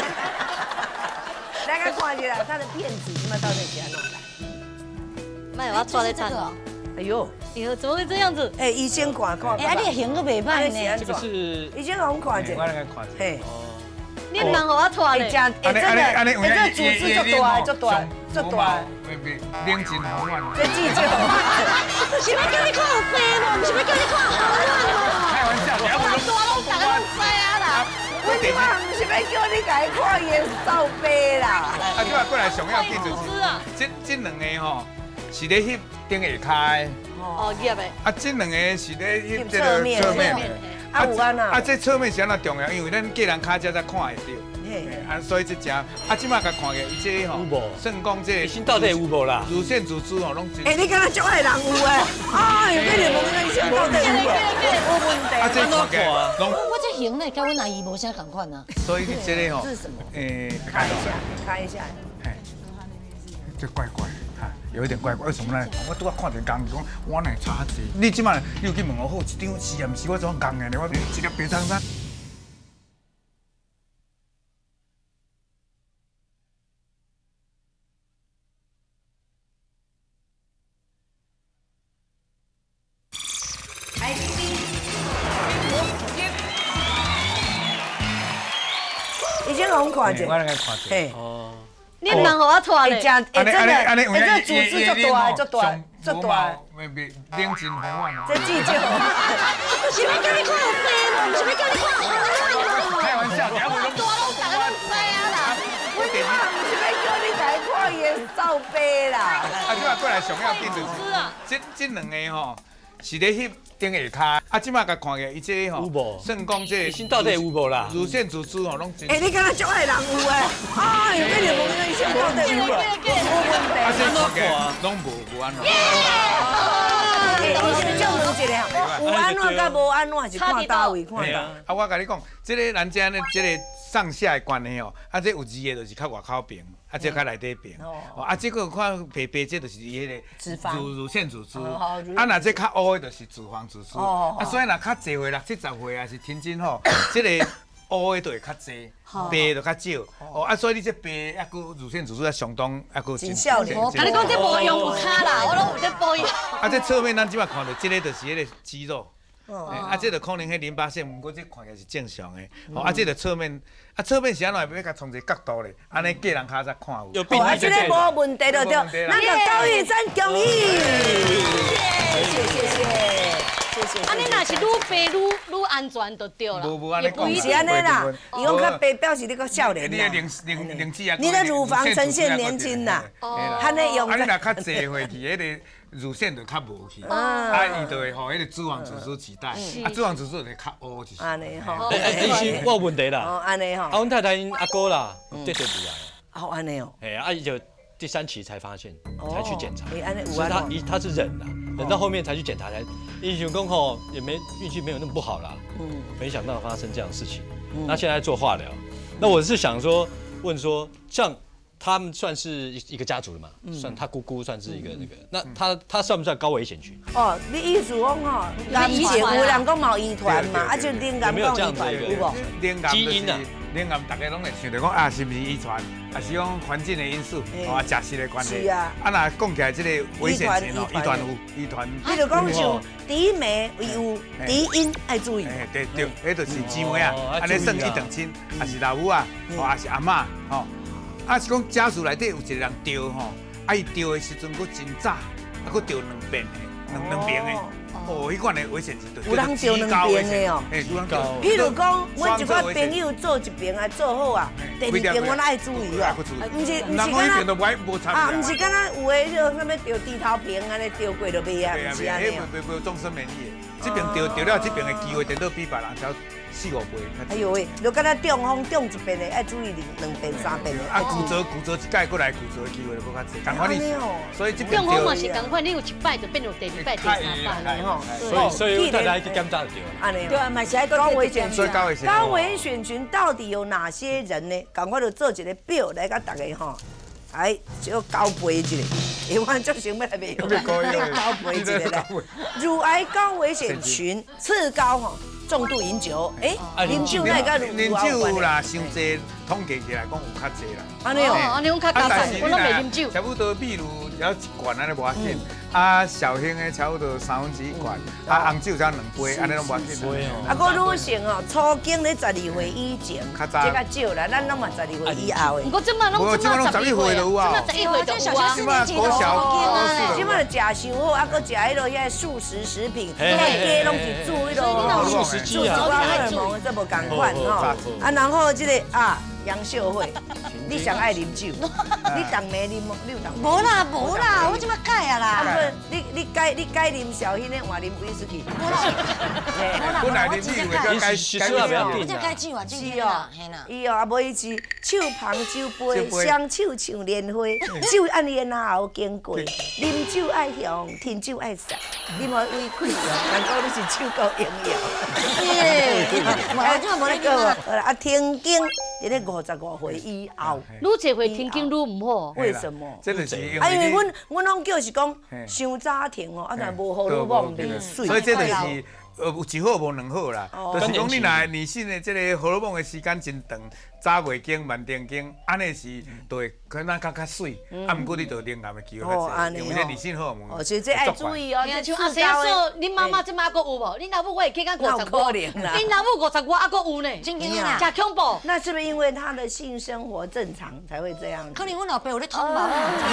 S1: 大家看一下，他的辫子怎么到那边弄来？
S3: 卖我抓在这哦。
S1: 哎呦，
S3: 哎呦，怎么会这样子？
S1: 哎，医生看看。
S5: 哎，你型都袂歹呢。
S6: 这个是
S1: 医生让我们看一下。
S2: 我来看一下。嘿。
S3: 你蛮好啊，拖嘞。
S1: 哎，真的，哎，这组织足大，足大，足大。
S2: 领真好玩。
S1: 这记者。
S5: 是要叫你看好白吗？不是要叫你看好烂
S2: 开玩笑，你要不
S3: 大拢大家拢知啊啦。
S1: 我即摆唔是要叫你家看伊扫白啦。
S2: 啊，即摆过来上要记住是，这这两个吼是咧翕顶下骹的。
S3: 哦，叶的。
S2: 啊，这两个是咧翕这个侧面的。
S1: 啊有安啊。
S2: 啊，这侧面是安怎重要？因为咱个人脚才才看会到。啊，所以这只啊，即摆甲看个伊这吼，算讲这
S6: 心到底有无啦？
S2: 乳腺组织吼，拢真。
S1: 哎，你敢若足爱人有诶？哎，你哋问个医生到底有无？有问题。
S2: 啊，这看起来拢。
S5: 我这型呢，跟阮阿姨无啥共款啊。
S2: 所以你这个吼，
S1: 这是什么？
S2: 诶，
S1: 看一下，看一下。
S2: 哎，这怪怪哈，有一点怪怪。为什么呢？我拄仔看见工讲，我乃差济。你即摆你有去问我好，一张是啊，毋是我种工的呢？我一个白衬衫。
S1: 已经拢看者，
S2: 我来看者。
S1: 嘿，
S3: 哦，你蛮好啊，拖嘞。
S1: 真，哎，真的，哎，这组织足大，足大，足大。
S2: 袂袂，冷静好啊。
S1: 这记者，
S5: 是要叫你看有病无？是要叫你看有
S2: 开玩笑，你还不拢
S5: 大拢大家拢知啊啦。
S1: 我是要叫你来看伊的罩杯啦。
S2: 啊，即摆过来上要紧就是，这这两个吼是咧翕顶下骹，啊，即摆甲看个伊这吼，算讲这
S6: 心到底有无啦？
S2: 乳腺组织吼拢真。
S1: 哎，你敢若足爱人有诶？哎，有你问个医生到底有无？有问题。
S2: 啊，这看起来拢无无安怎。
S1: 医生叫问一下，有安怎甲无安怎是看倒位看倒。
S2: 啊，我甲你讲，这个咱遮呢，这个上下的关系哦，啊，这有字的就是较外口边。啊，这较内底边，哦，啊，这个看白白，这就是伊迄个乳乳腺组织，啊，那这较乌的就是脂肪组织，啊，所以若较侪岁六七十岁啊，是天真吼，这个乌的就会较侪，白就较少，哦，啊，所以你这白啊个乳腺组织啊相当啊个
S1: 真少年。
S3: 啊，你讲这无用有卡啦，我拢有在保养。
S2: 啊，这侧面咱即摆看到，这个就是迄个肌肉。啊，这个可能迄淋巴腺，不过这看起来是正常的。哦，啊，这个侧面，啊，侧面是安怎要甲从一个角度咧，安尼个人脚才看有。
S1: 啊，这个无问题就对。那个高玉珍恭喜，谢谢谢谢谢谢。
S3: 啊，你若是愈白愈愈安全就对了。
S2: 无无安尼讲，
S1: 是安尼啦。伊讲较白表示你个少年啦。
S2: 你的零零零脂啊，
S1: 你的乳房呈现年轻啦。哦。安尼用。
S2: 啊，你若较侪岁去，迄个。乳腺就较无去，啊，伊就会互迄个脂肪组织取代，啊，脂肪组织就会较乌就是。
S1: 安尼吼。
S6: 哎哎，医生，我有问题啦。
S1: 哦，安尼吼。
S6: 啊，阮太太因阿哥啦，得得不来。
S1: 哦，安尼哦。
S6: 哎，啊，伊就第三期才发现，才去检查。
S1: 哎，安尼有
S6: 所以他一他是忍啦，忍到后面才去检查，才英雄公吼也没运气没有那么不好啦。嗯。没想到发生这样的事情，那现在做化疗，那我是想说问说像。他们算是一个家族的嘛，算他姑姑算是一个那个，那他他算不算高危险群？
S1: 哦，你意思讲吼，男姐有人讲毛遗传嘛，啊就灵感讲遗传有无？
S2: 基因啊，灵感大家拢会想着讲啊，是不是遗传，还是讲环境的因素，啊，食食的关系。是啊。啊，那讲起来这个危险群哦，遗传有遗传。
S1: 你就讲像第一枚有第一因爱注意。
S2: 哎，对对，迄就是姊妹啊，安尼算一等亲，还是老母啊，还是阿嬷，吼。啊，是讲家属内底有一个人着吼，啊伊着的时阵，佫真早，啊佫着两遍的，两两遍的，哦，迄款的危险是对。
S1: 有人着两遍的哦。
S2: 哎，有人着。
S1: 譬如讲，阮一个朋友做一遍啊，做好啊，第二遍我爱注意啊。唔是唔是敢若啊，唔是敢若有诶，就啥物着低头病安尼着过就袂啊，唔是安尼。
S2: 迄袂袂终身免疫的，这边着着了，这边的机会电到比别人少。四五倍。
S1: 哎呦喂，就敢若中风中一遍的，爱注意两两遍三遍的。
S2: 啊，骨折骨折一届过来骨折的机会就更较侪，共款你。所以这
S3: 中风嘛是共款，你有一摆就变成第二摆、第三摆
S1: 吼。
S6: 所以所以大家去检查就对了。
S1: 安尼。对啊，嘛是爱高危险群。高危险群到底有哪些人呢？赶快就做一个表来甲大家吼，来就交配一下。因为足想要来袂用，交配一下咧。乳癌高危险群，次高吼。重度饮酒，哎，饮酒那个
S2: 饮酒啦，伤济，统计起来讲有较济啦。
S3: 安尼哦，安尼讲较加算，我拢袂饮酒。
S2: 差不多比如有一罐安尼无要紧，啊小型的差不多三分之一罐，啊红酒才两杯，安尼拢无要紧。
S1: 啊，个女性哦，初经咧十二岁以前，这较少啦，咱拢嘛十二岁以后的。
S3: 不过这嘛拢这嘛十一岁就有啊，十一岁就有啊。
S1: 这嘛国小，这嘛就食伤好，啊个食迄落遐素食食品，迄个鸡拢是煮迄落。做一寡荷尔蒙，这无共款吼，啊，然后这个啊， 杨秀慧，你上爱啉酒，你当暝啉吗？你有当？
S5: 无啦无啦，我即摆改啊
S1: 啊
S5: 啦。
S1: 不，你你改你改啉小迄个换啉威士忌。
S5: 无啦
S2: 本来你以为该该
S6: 其实啊不要
S5: 我
S6: 紧啊。
S5: 这改酒啊，今
S1: 是
S5: 天啦
S1: 哦，
S5: 嘿啦。
S1: 伊哦，啊无伊是手捧酒杯，
S2: 酒杯
S1: 双手唱莲花，酒按烟后经过，啉酒爱香，听酒爱散，你莫胃溃疡，难讲你是酒够营养。
S5: 耶，我即摆无咧讲啊。
S1: 好啦，啊，听经伫咧五十五岁以后，
S3: 愈侪会天经愈唔好。
S1: 为什么？
S2: 真的是因
S1: 啊，因为
S2: 为
S1: 阮阮拢叫是讲
S2: 嘿
S1: 伤早停哦，啊，但无荷
S2: 你
S1: 尔蒙面水。
S2: 所以这就是呃有一好无两好啦。
S1: 哦
S2: 就是讲你若女性的这个荷尔蒙的时间真长，早月经、慢丁经，安尼是就会可能较较水，啊，毋过你就灵癌的机会较侪，
S1: 哦安尼
S2: 因为这女性荷尔蒙。
S1: 哦，所以这爱注意哦，
S3: 哎呀，
S1: 这
S3: 像阿谁阿说，恁妈妈即马还佫有无？恁老母我会去到五十
S1: 哪有可能啦
S3: 恁老母五十外还佫有呢，
S5: 真经啦，
S3: 真恐怖。
S1: 那是不是因为他的性生活正常才会这样？
S5: 可能阮老爸有咧通吧。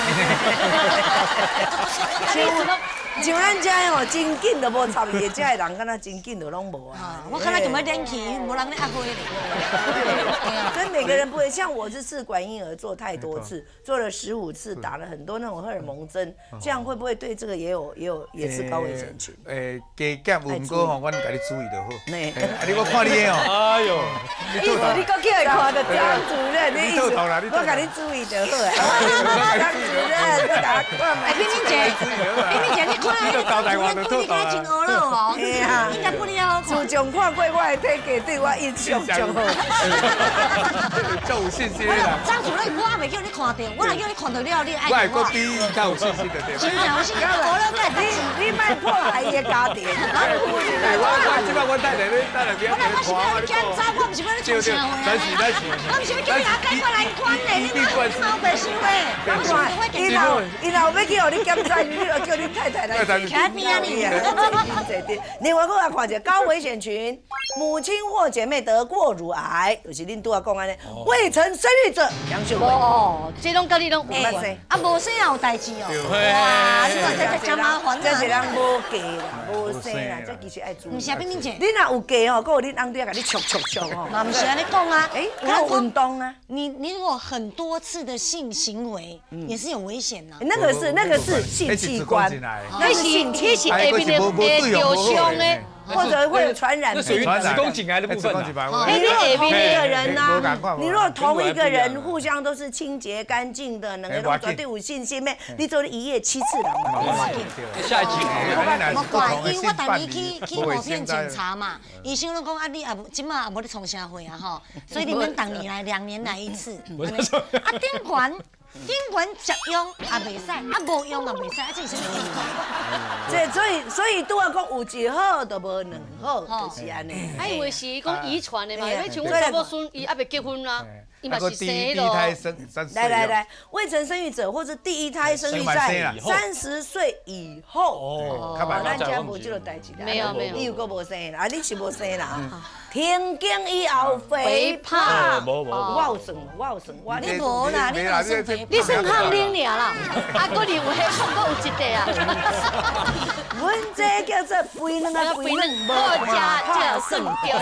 S1: 像像咱遮吼，真紧都无插伊的，遮的人敢若真紧都拢无啊。
S5: 我看到就要练气，无人咧压花咧。
S1: 所以每个人不会，像我是试管婴儿做太多次，做了十五次，打了很多那种荷尔蒙针，这样会不会对这个也有也有也是高危险群？
S2: 诶，加减有毋过吼，阮甲你注意就好。
S1: nee
S2: 嘿啊，你我看你的哦，
S6: 哎呦，
S2: 你吐头，
S1: 你搁叫伊看到张主任，你意思
S2: 你吐头啦你吐头
S1: 我甲你注意就好啊。张主任，你甲我
S5: 哎，冰冰姐，冰冰姐，你看
S2: 你就交代我就吐头啦
S5: 真乌了哦。
S1: 嘿啊
S5: 应该不了好看。
S1: 自从看过我的体格，对我印象就好。
S2: 较有信心啦。
S5: 张主任，我也袂叫你看到，我若叫你看到了，你
S2: 我会搁
S5: 爱我。
S2: 比伊较有信心的对。
S5: 真正有信心，无了解
S1: 你你莫破坏伊的家庭。
S2: 我我即摆我带来你带来别
S5: 我若我是要你检查，我毋是要你从社会啊。
S2: 咱是咱是。
S5: 我毋是要叫你拿改过来管的，你莫你莫白想话。我是会
S1: 伊若伊若要去互你检查，你就叫你太太来。
S5: 看边啊你。
S1: 另外，我来看一下高危险群，母亲或姐妹得过乳癌，就是恁拄啊讲安尼，未曾生育者，杨秀慧。
S3: 哦，这拢甲你拢有
S1: 捌
S3: 关。
S1: 生，
S5: 啊，无生也有代志哦。哇，你看这这真麻烦
S1: 这是人
S5: 啊。
S1: 无嫁啦，无生啦，这其实爱注意。
S5: 毋是啊，冰冰姐，
S1: 你若有嫁吼，佮有恁翁对甲你戳戳戳吼。
S5: 嘛毋是安尼讲啊。
S1: 哎，有运动啊，
S5: 你你如果很多次的性行为，也是有危险呐。
S1: 那个是那个是性器官，
S3: 那是那是下面的会受伤的，
S1: 或者会有传染病。
S6: 那属于子宫颈癌的部分啊。
S1: 你如果同一个
S2: 嘿
S1: 人呐
S2: 嘿，
S1: 你如果同一个人互相都是清洁干净的，两个都绝对有信心的，你做一夜七次人嘛，
S6: 下一集。
S5: 我怪，因为我逐年去去某片检查嘛，医生拢讲啊，你也无即马也无咧创啥会啊吼，所以你们逐年来两年来一次。啊，顶悬顶悬食用也袂使，啊无用嘛袂使，啊这是什么情况？
S1: 这所以所以拄啊讲有一好都无两好，就是安尼。
S3: 还以为是讲遗传的嘛，因为像阮查某孙伊还袂结婚啊，伊嘛是生
S2: 第
S3: 咯。
S2: 一胎生三十岁。
S1: 来来来，未曾生育者或是第一胎生育在三十岁以后。
S2: 哦，较
S1: 哦，
S2: 慢
S1: 咱家无这个代志啦。
S3: 没有没有
S1: 你有个无生啦，啊，你是无生啦。停经以后肥胖，
S6: 无无无
S1: 我有算，我有算，我
S5: 你无啦，你哪算肥
S3: 你算康龄尔啦，啊，个你有迄胖个有一块啊。
S1: 阮这叫做肥卵啊，肥卵
S3: 好食就算掉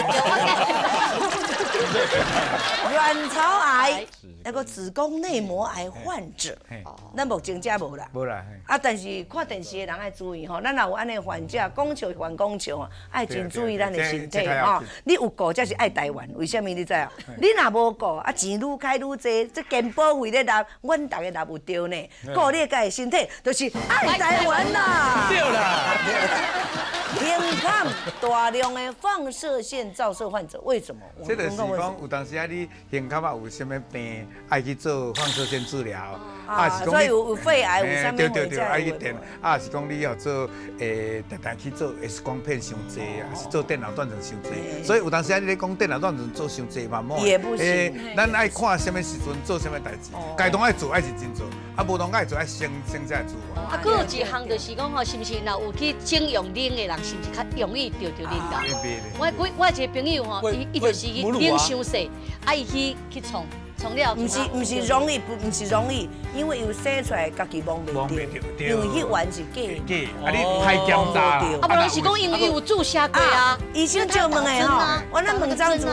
S3: 掉。
S1: 卵巢癌，那个子宫内膜癌患者，咱目前遮无啦。
S2: 无啦。
S1: 啊，但是看电视的人爱注意吼，咱若有安尼患者，讲笑还讲笑啊，爱真注意咱的身体吼。你有顾才是爱台湾，为什么你知啊？你若无顾，啊钱愈开愈多，这健保费咧纳，阮大家纳有着呢。顾你家的身体，就是爱台湾啦。
S6: 对啦。
S1: 偏看大量的放射线照射患者，为什么？
S2: 这就是讲有当时啊，你胸口啊有啥物病，爱去做放射线治疗，
S1: 啊，所以有有肺癌，有啥物
S2: 对对对，爱去
S1: 电
S2: 电，啊是讲你要做诶，常常去做 X 光片伤济啊，是做电脑断层伤济，所以有当时啊，你咧讲电脑断层做伤济嘛，冇
S1: 也不行。
S2: 咱爱看什么时阵做什么代志，该当爱做爱是真做，啊无当爱做爱先先才做。
S3: 啊，佫有一项就是讲吼，是毋是若有去整容冷的人，是毋是较容易得着冷到？我我我一个朋友吼，伊伊就是冷伤细，啊伊去去创创了。
S1: 唔是唔是容易，不唔是容易，因为有生出来家己忘袂掉，因为迄丸是假。
S2: 假，啊你歹检查。
S3: 啊，不然是讲因为有注射过啊。
S1: 医生就问的吼，我咱问张主任，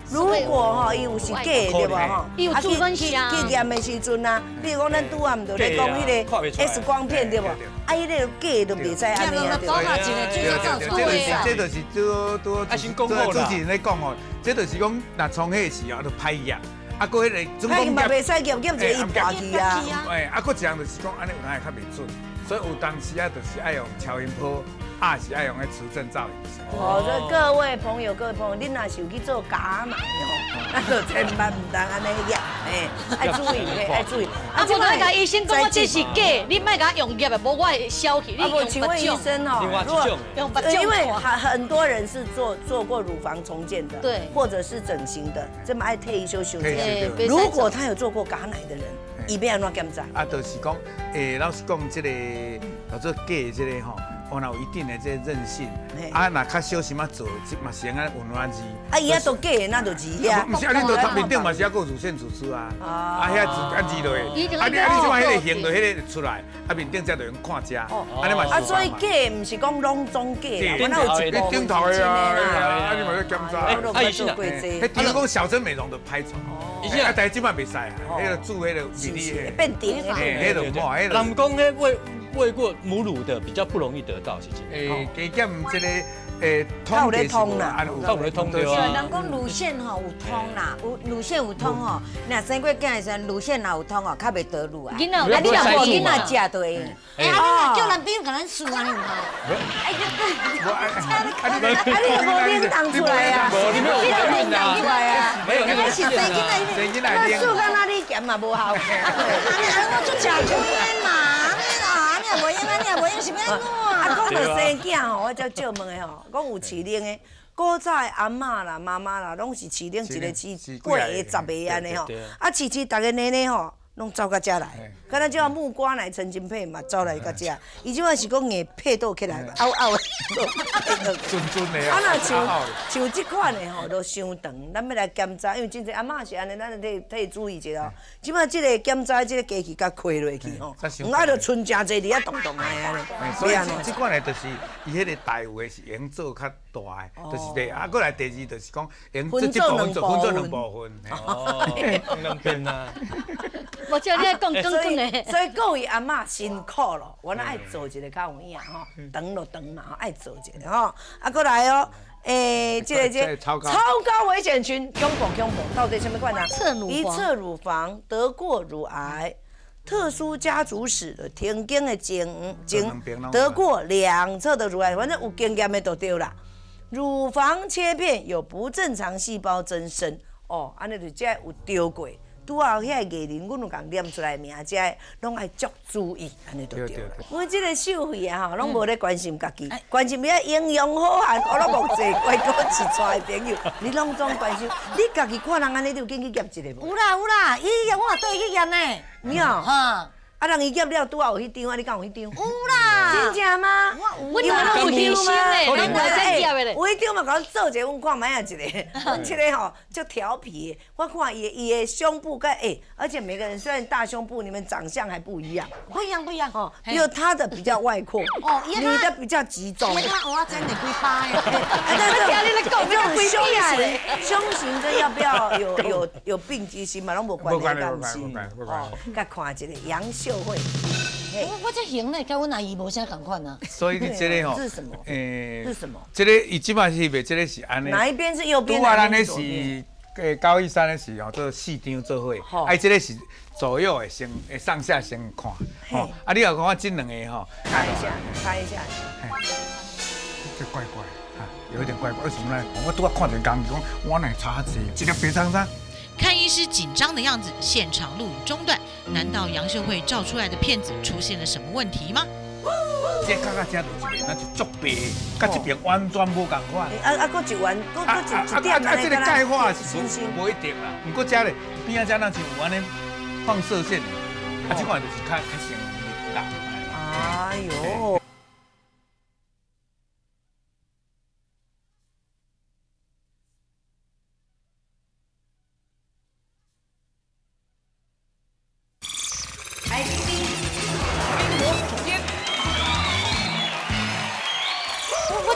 S1: 如果吼伊有是假的对无吼，
S3: 伊有主观性啊。
S1: 去验的时阵啊，比如讲咱拄啊毋着咧讲迄个 X 光片对无？啊，迄个假都袂使安尼啊。
S5: 搞到一个最早出的啊。
S2: 这就是拄拄主持人咧讲吼，这就是讲若从迄时候就歹验。啊，搁迄个总
S1: 讲嘛袂使验，验一个伊破去啊。
S2: 哎，啊，搁一样就是讲安尼有当会较袂准，所以有当时啊，就是爱用超音波，啊是爱用迄磁振造影。
S1: 哦，所以各位朋友，各位朋友，恁若是有去做假买吼，那就千万唔当安尼验，哎，爱注意，爱注意。
S3: 啊，无那个医生讲我这是假，你莫甲用验的，无我会消去。
S1: 啊不，请问医生哦，如果
S3: 用
S1: 因为很很多人是做做过乳房重建的，
S3: 对，
S1: 或者是整形的，这么爱退休休息。
S3: 如
S1: 果他有做过假奶的人，伊要安怎检查？
S2: 啊，就是讲，诶，老实讲，这个叫做假的这个吼。哦，有一定的这韧性，啊，若较小心啊做，嘛是安尼温暖治。
S1: 啊，伊啊都假的，那就治呀。
S2: 唔是啊，恁到头面顶嘛是啊，个乳腺组织啊，啊，遐治啊治落去，啊你啊你即摆迄个形就迄个出来，啊面顶才就用看遮，安尼嘛是。
S1: 啊，所以假唔是讲拢总假，我那有一部
S2: 顶头的啊，啊你嘛要检查。
S1: 啊，医生啊，
S2: 迄比如讲小针美容就歹做，医生啊，但系即摆袂使啊，迄个做迄个比例
S1: 变顶的，
S2: 迄个唔好，迄个。
S6: 人讲咧喂。喂过母乳的比较不容易得到，是不是？
S2: 诶，加减这个诶，通
S1: 咧通啦，
S6: 透咧通对啊。
S4: 人讲乳腺吼有通啦，有乳腺有通吼，若生过囝的时候，乳腺若有通哦，较袂得乳啊。
S3: 囡仔，
S4: 啊你若无囡仔食对。
S5: 哎，啊，叫男朋友甲咱输啊，你唔好。
S1: 哎呀，啊你无拎当出来啊？
S6: 你没有拎当出来啊？没有那个
S1: 是生囡仔，
S2: 生囡仔拎。
S1: 数干哪里咸嘛无效。
S5: 啊，你安怎就食苦烟嘛？你也无用啊，你也无用是要安怎？
S1: 啊，讲到生囝吼，我才借问的吼，讲有饲奶的，古早的阿嬷啦、妈妈啦，拢是饲奶一个饲八个、十个安尼吼。啊，饲饲逐个奶奶吼，拢走到遮来。敢若即个木瓜奶、陈金配嘛，走来到遮。伊即摆是讲硬配倒起来，凹凹的。
S2: 准准的
S1: 啊，若像像即款的吼，都伤长，咱要来检查，因为真侪阿嬷是安尼，咱得得注意一下哦。即摆即个检查，即个机器甲开落去吼，唔爱就剩真侪伫遐动动的安尼。
S2: 所以即款的就是伊迄个大有的是用做较大的，就是第啊，过来第二就是讲用这这部分做分做两部分。
S6: 哦，两边啊。
S3: 我叫你讲讲讲的。
S1: 所以各位阿嬷辛苦咯，我那爱做一个较有影吼，长就长嘛，爱做一个吼。啊，过来哦，诶，这个这超高危险群，恐怖恐怖，到底什么款呢？一侧乳房得过乳癌，特殊家族史的田经的经经得过两侧的乳癌，反正有经验的都对啦。乳房切片有不正常细胞增生，哦，安尼就这有丢过。拄好遐个艺人，阮有共念出来名，遮拢爱足注意，安尼就对了。阮即个秀慧啊，吼，拢无咧关心家己，关心遐营养好汉，我拢无济乖哥饲出的朋友，你拢总关心。你家己看人安尼，你有紧去验一个无？
S5: 有啦有啦，伊验我也对去验呢。
S1: 你哦，
S5: 哈。
S1: 啊，人伊验了拄好有迄张啊，你敢有迄张？
S5: 有啦，
S1: 真正吗？
S3: 我有那有医生嘞，咱来再验的嘞。
S1: 有迄张嘛，甲阮做一个，阮看卖啊一个。阮这个吼就调皮的，我看伊伊的胸部跟诶，而且每个人虽然大胸部，你们长相还不一样。
S5: 不一样不一样哦，
S1: 因为他的比较外扩，哦，你的比较集中。
S5: 你看我真的几趴呀！
S1: 但是这种胸型，胸型这要不要有有有病机心嘛？拢无关系，担心。哦，甲看一个杨秀慧。
S5: 我我这型呢，跟阮阿姨无啥共款啊。
S2: 所以你这个吼，
S1: 这是什么？诶，这是什么？
S2: 这个伊即摆是袂，这个是安尼。
S1: 哪一边是右边？
S2: 拄啊，咱咧是诶高一三咧是吼做四张做伙，啊，这个是左右的先诶上下先看，吼，啊，你若讲我这两个吼，
S1: 看一下，看一下。
S2: 这怪怪，哈，有一点怪怪，为什么呢？我拄啊看见工讲，我乃差济，一粒白长长。
S8: 看医师紧张的样子，现场录影中断。难道杨秀慧照出来的片子出现了什么问题吗？
S2: 这看到这就一边，那就足白，甲这边完全无共款。
S1: 啊啊，搁一弯，搁搁一一点。
S2: 啊，这个钙化是无一定啦。不过这咧边仔这那是有安尼放射线，啊，这款就是较较先大。
S1: 哎呦。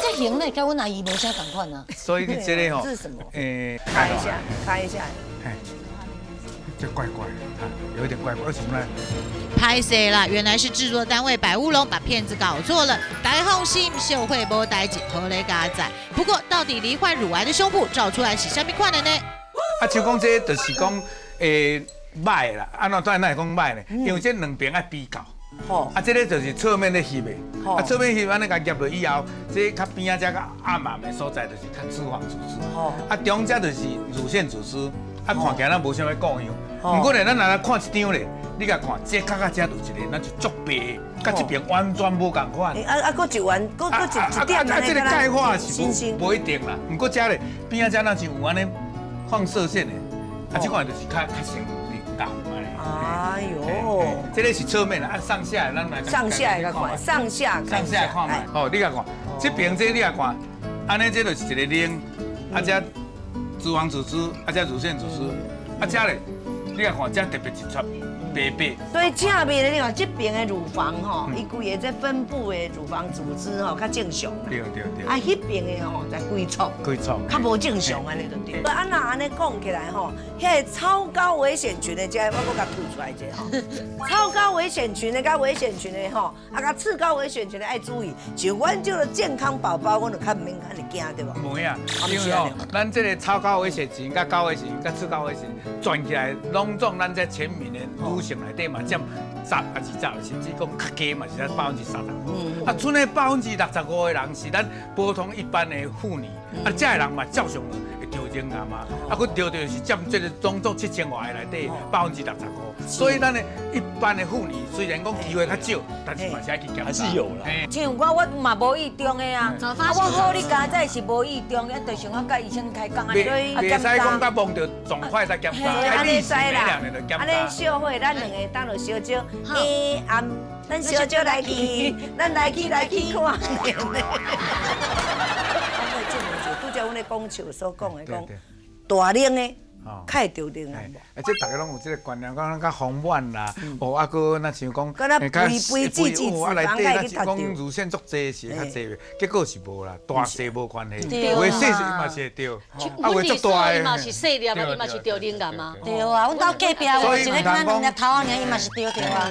S5: 这型呢，跟阮阿姨无啥同款啊。
S2: 所以你这个吼，
S1: 这是什么？
S2: 诶，
S1: 开一下，开一下。
S2: 哎，这怪怪的，啊，有一点怪怪，为什么呢？
S8: 拍谁啦？原来是制作单位百乌龙把片子搞错了。大家放心，秀慧无代志，好嘞家仔。不过，到底罹患乳癌的胸部照出来是什么款的呢？
S2: 啊，像讲这就是讲诶歹啦，安怎当然会讲歹呢？因为这两边爱比较。
S1: 哦，
S2: 啊，这个就是侧面的翕的，啊，侧面翕安尼甲夹落以后，这较边啊只较暗暗的所在就是较脂肪组织，啊，中间就是乳腺组织，啊，看起来咱无啥物共样。不过呢，咱若来看一张咧，你甲看这角角这有一个，咱就足白，甲这边完全无共款。
S1: 啊啊，搁一丸，搁搁一一点
S2: 啊，这个钙化是无无一定啦，不过这咧边啊这咱是有安尼放射线的，啊，这款就是较较像零感安尼。
S1: 哎呦，
S2: 这个是侧面的，啊，上下咱来
S1: 上下来看，上下
S2: 上下看嘛。哦，你甲看，这边这你甲看，安尼这就是一个零，啊，这脂肪组织，啊，这乳腺组织，啊，这咧，你甲看，这特别一撮白白。
S1: 所以正面的你看这边的乳房吼，伊规个这分布的乳房组织吼较正常。
S2: 对对对。
S1: 啊，迄边的吼在规撮，
S2: 规撮，
S1: 较无正常安尼就对。啊，那安尼讲起来吼，迄个超高危险群的，这我搁甲吐出来者吼。超高危险群的、甲危险群的吼，啊，甲次高危险群的爱注意。就阮这个健康宝宝，阮就较唔免安尼惊，对无？
S2: 袂啊，因为吼，咱这个超高危险群、甲高危险群、甲次高危险群，转起来拢总咱这全民的女性内底嘛占十啊二十，甚至讲较低嘛是在百分之三十五。啊，剩的百分之六十五的人是咱普通一般的妇女，啊，这的人嘛照常会得乳癌嘛，啊，佮得到是占这个总总七千外内底百分之六十五。所以咱的一般的妇女虽然讲机会较少，但是嘛是爱去检查，
S6: 还是有啦。
S4: 像我我嘛无意中的啊，啊我好你家仔是无意中的，就想要甲医生开讲啊，
S2: 袂袂使讲甲摸到状快才检查，
S1: 安尼知啦，安尼
S2: 小
S1: 小慧，咱两个当落小招，诶暗，咱小招来去，咱来去来去看。拄则阮咧讲笑所讲的讲，大龄的。较会得乳癌无？
S2: 而且大家拢有这个观念，讲咱较丰满啦，哦，啊个那像讲，
S1: 敢若肥肥脂脂脂肪
S2: 内底那是讲乳腺足济是较济的，结果是无啦，大细无关系，有的细细嘛是会得，
S3: 啊有的足大的嘛是细粒嘛，伊嘛是得乳癌嘛。
S5: 对啊，阮兜隔壁有一个敢若两粒头啊，伊嘛是得着啊。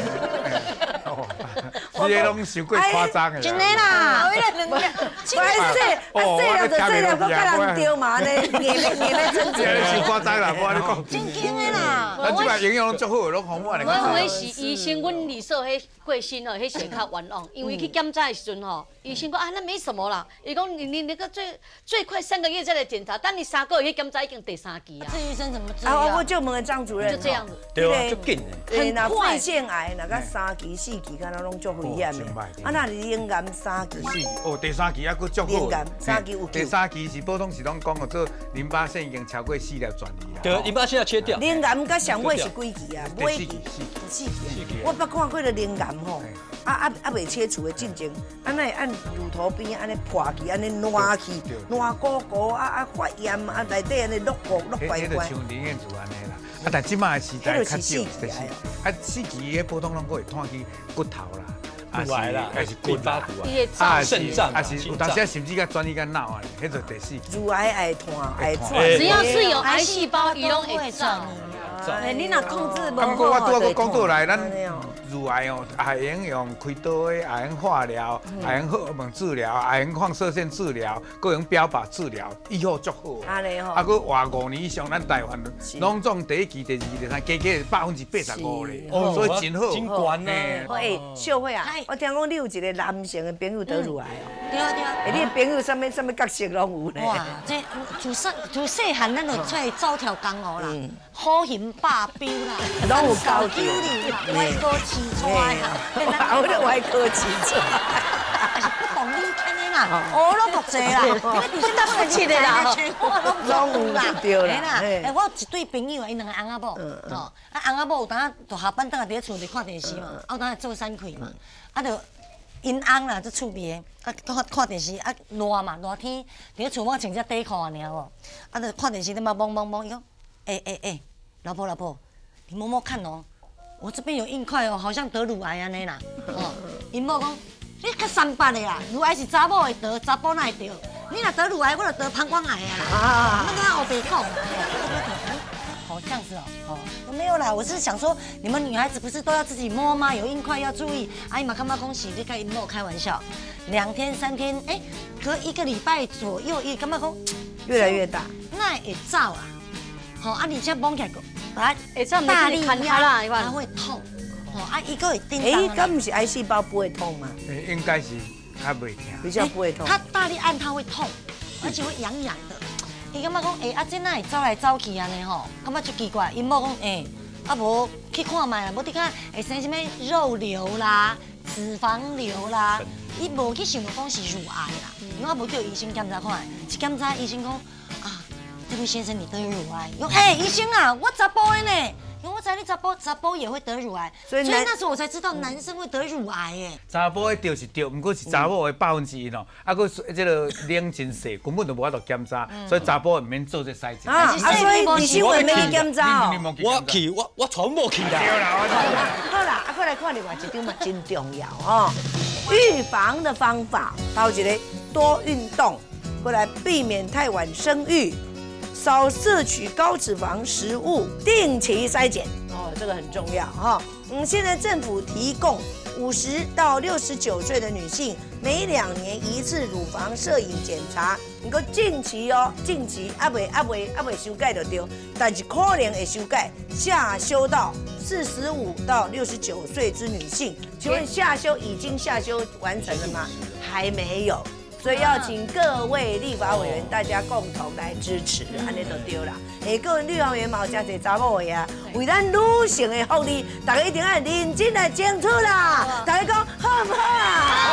S2: 你个拢伤过夸张的。
S5: 真的啦，
S1: 我细啊细了就细了，搁甲人丢嘛呢，硬要硬要真
S2: 真。夸张啦，我跟你讲，
S5: 真经的啦。
S2: 咱即摆营养拢足好，拢丰满的。
S3: 我我是医生，阮二嫂迄过身哦，迄血较冤枉，因为去检查的时阵吼，医生讲啊，那没什么啦。伊讲你你那个最最快三个月再来检查，但你三个月去检查已经第三期啊。
S5: 这医生怎么知
S1: 啊？我就问张主任，
S3: 就这样子，
S6: 对啊，就紧的。
S1: 很快。肺腺癌那个三期四期，敢若拢足危险的。啊，那乳癌三期。
S2: 四期哦，第三期还佫足好。
S1: 乳癌三期有救。
S2: 第三期是普通是拢讲哦，做淋巴腺已经超过四粒转移啦。
S6: 对，淋巴腺要切掉。
S1: 乳癌甲上尾是几期啊？尾期，四期。我捌看过个乳癌吼，啊啊啊未切除的进前，安尼按乳头边安尼破去，安尼烂去，烂糊糊啊啊发炎啊，内底安尼落糊落怪怪。
S2: 像林彦祖安尼啦，啊但即摆时代较少，就是啊四期迄普通拢可会拖去骨头啦。
S6: 骨癌啦，还是骨巴骨
S3: 癌，
S6: 啊肾脏，
S2: 啊是有当时甚至甲转移到脑啊，迄就第四期。
S1: 乳癌爱拖爱转，
S3: 只要是有癌细胞，伊拢会转。
S4: 哎，你若控制无
S2: 好，我拄仔讲倒来，咱乳癌哦，也用用开刀的，也用化疗，也用荷尔蒙治疗，也用放射线治疗，各用标靶治疗，以后足好。
S1: 安尼吼。
S2: 啊，佮活五年以上，咱台湾拢总第一期、第二期、第三，加加百分之八十五咧，所以真好。
S6: 真悬呢。
S1: 哎，秀慧啊，我听讲你有一个男性的朋友得乳癌哦。
S5: 对啊对啊。
S1: 哎，你的朋友什么什么角色拢有呢？
S5: 哇，这自细自细汉咱就出来走条江湖啦，好行霸标啦，
S1: 拢有交流
S5: 啦，歪哥起出来啦，
S1: 我咧歪哥起出来，
S5: 是不懂你看的啦，我拢读济啦，你是当不起的啦，全部拢有啦，对啦，哎，我有一对朋友，因两个翁仔某，哦，啊翁仔某有当就下班等下伫咧厝里看电视嘛，啊有当做三开嘛，啊就。因翁啦，做厝边的，啊，看看电视，啊热嘛，热天，伫咧厝我穿只短裤尔哦，啊，就看电视，他妈懵懵懵，伊讲，哎哎哎，老婆老婆，你摸摸看哦，我这边有硬块哦，好像得乳癌安尼啦，哦，因某讲， 你较三八的啦，乳癌是查某会得，查甫哪会得？你若得乳癌，我就得膀胱癌啊啦。啊，那个我别讲。哦，这样子哦，哦，没有啦，我是想说，你们女孩子不是都要自己摸吗？有硬块要注意。阿姨嘛，干嘛恭喜你？跟一摸开玩笑，两天三天，哎，隔一个礼拜左右，一干嘛讲
S1: 越来越大，
S5: 那也照啊。好，啊，你这摸起来，把
S3: 它
S5: 大力
S3: 压，
S5: 它会痛。哦，啊，一个会叮当。
S1: 哎，咁不是癌细胞不会痛吗？
S2: 应该是还袂痛，
S1: 比较不会痛。
S5: 它大力按它会痛，而且会痒痒的。伊感觉讲，哎，啊，这哪会走来走去安尼吼，感觉就奇怪。因某讲，哎，啊无去看卖啦，无伫看会生什么肉瘤啦、脂肪瘤啦，伊无去想到讲是乳癌啦。因为我无叫医生检查看，一检查医生讲，啊，这位先生你得乳癌。讲，哎，医生啊，我查甫的呢。因为我知道你查甫查甫也会得乳癌，所以那时候我才知道男生会得乳癌耶。
S2: 查甫的对是对，不过是查某的百分之一咯。啊，佮这个量真细，根本就无法度检查，所以查甫唔免做这筛检。
S1: 啊，所以你是为咩去检查哦？
S6: 我去，我我全部去啦。
S1: 好啦，啊，过来看另外一张嘛，真重要哦。预防的方法，还有一个多运动，过来避免太晚生育。少摄取高脂肪食物，定期筛检哦，这个很重要哈。嗯，现在政府提供五十到六十九岁的女性每两年一次乳房摄影检查，能够近期哦，近期啊未啊未啊未修改就对，但是可能会修改，下修到四十五到六十九岁之女性。请问下修已经下修完成了吗？还没有。所以要请各位立法委员大家共同来支持，安尼就对啦。哎，各位立法委员嘛有真侪查某的啊，为咱女性的福利，大家一定要认真来争取啦。大家讲好不好啊？